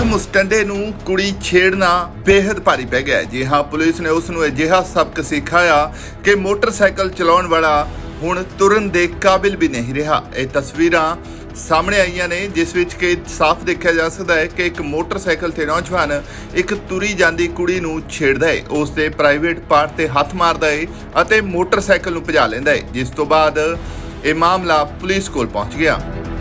ਮੁਸਟੰਡੇ ਨੂੰ ਕੁੜੀ ਛੇੜਨਾ बेहद भारी पै गया है। जी हाँ, पुलिस ने उसनूं अजिहा सबक सिखाया कि मोटरसाइकिल चलाउण वाला हुण तुरन दे काबिल भी नहीं रहा। ये तस्वीरां सामने आईयां ने जिस विच कि साफ देखा जा सकता है कि एक मोटरसाइकिल ते नौजवान एक तुरी जांदी कुड़ी नूं छेड़दा है, उस दे प्राइवेट पार्ट ते हथ मारदा है अते मोटरसाइकिल नूं भजा लैंदा है, जिस तो बाद ये मामला पुलिस कोल पहुंच गया।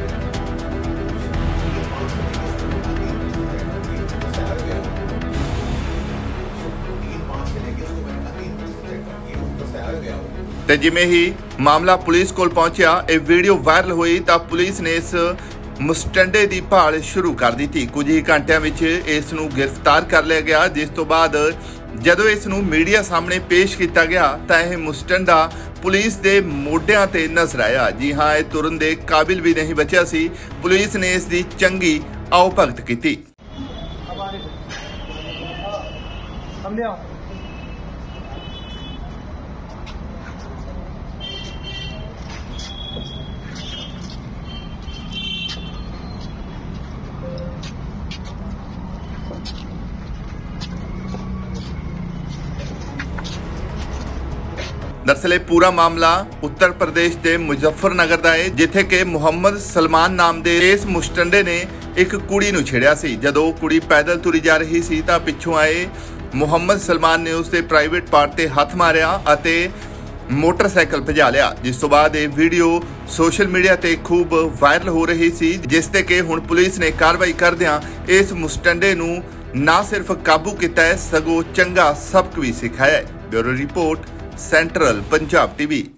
ਤੇ ਜਿਵੇਂ ਹੀ ਮਾਮਲਾ ਪੁਲਿਸ ਕੋਲ ਪਹੁੰਚਿਆ, ਇਹ ਵੀਡੀਓ ਵਾਇਰਲ ਹੋਈ ਤਾਂ ਪੁਲਿਸ ਨੇ ਇਸ ਮੁਸਟੰਡੇ ਦੀ ਭਾਲ ਸ਼ੁਰੂ ਕਰ ਦਿੱਤੀ। ਕੁਝ ਹੀ ਘੰਟਿਆਂ ਵਿੱਚ ਇਸ ਨੂੰ ਗ੍ਰਿਫਤਾਰ ਕਰ ਲਿਆ ਗਿਆ, ਜਿਸ ਤੋਂ ਬਾਅਦ ਜਦੋਂ ਇਸ ਨੂੰ ਮੀਡੀਆ ਸਾਹਮਣੇ ਪੇਸ਼ ਕੀਤਾ ਗਿਆ ਤਾਂ ਇਹ ਮੁਸਟੰਡਾ ਪੁਲਿਸ ਦੇ ਮੋਢਿਆਂ ਤੇ ਨਜ਼ਰ ਆਇਆ। ਜੀ ਹਾਂ, ਇਹ ਤੁਰਨ ਦੇ ਕਾਬਿਲ ਵੀ ਨਹੀਂ ਬਚਿਆ ਸੀ। ਪੁਲਿਸ ਨੇ ਇਸ ਦੀ ਚੰਗੀ ਆਓ ਭਗਤ ਕੀਤੀ। दरअसल पूरा मामला उत्तर प्रदेश के मुजफ्फरनगर का है, जिथे कि मुहम्मद सलमान नाम के इस मुस्टंडे ने एक कुड़ी नूं छेड़िया सी। जदों कुड़ी पैदल तुरी जा रही सी तां पिछों आए मुहम्मद सलमान ने उसके प्राइवेट पार्ट ते हथ मारिया अते मोटरसाइकिल भजा लिया, जिस तो बाद ये वीडियो सोशल मीडिया ते खूब वायरल हो रही सी, जिस ते कि हुण पुलिस ने कार्रवाई करदिआं इस मुस्टंडे नूं ना सिर्फ काबू किया है सगों चंगा सबक भी सिखाया है। Bureau report central Punjab TV.